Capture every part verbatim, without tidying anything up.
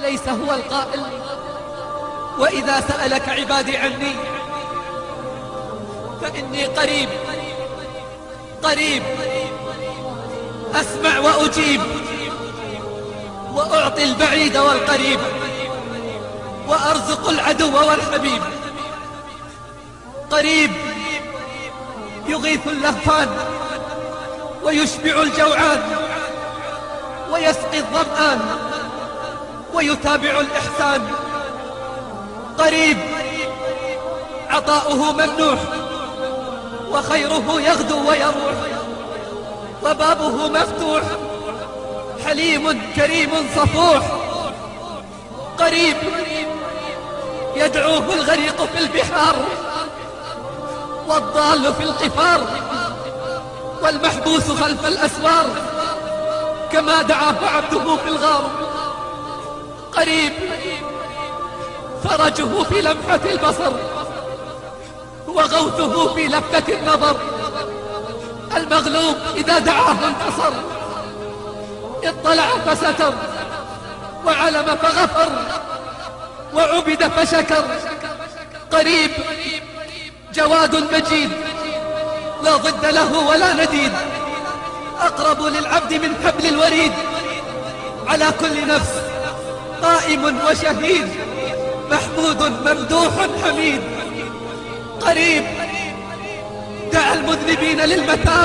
أليس هو القائل: وإذا سألك عبادي عني فإني قريب قريب أسمع وأجيب، وأعطي البعيد والقريب، وأرزق العدو والحبيب. قريب يغيث اللهفان ويشبع الجوعان ويسقي الظمآن ويتابع الإحسان. قريب عطاؤه ممنوح وخيره يغدو ويروح، وبابه مفتوح حليم كريم صفوح. قريب يدعوه الغريق في البحار والضال في القفار والمحبوس خلف الأسوار كما دعاه عبده في الغار. قريب فرجه في لمحة البصر وغوثه في لفة النظر. المغلوب إذا دعاه انتصر، اطلع فستر وعلم فغفر وعبد فشكر. قريب جواد مجيد لا ضد له ولا نديد، أقرب للعبد من حبل الوريد، على كل نفس قائم وشهيد، محمود ممدوح حميد. قريب دعا المذنبين للمتاب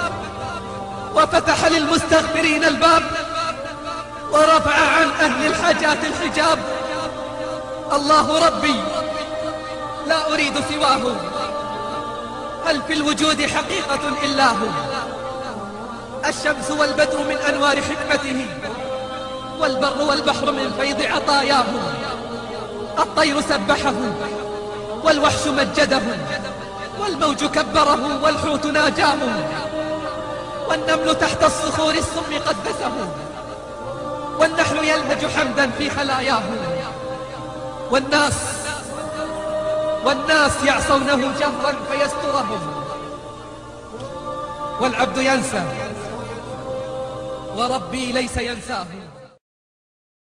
وفتح للمستغفرين الباب ورفع عن أهل الحاجات الحجاب. الله ربي لا أريد سواه، هل في الوجود حقيقة إلا هو؟ الشمس والبدر من أنوار حكمته، والبر والبحر من فيض عطاياه. الطير سبحه والوحش مجده، والموج كبره والحوت ناجاه، والنمل تحت الصخور السم قدسه، والنحل يلهج حمدا في خلاياه. والناس والناس يعصونه جهرا فيسترهم، والعبد ينسى وربي ليس ينساه.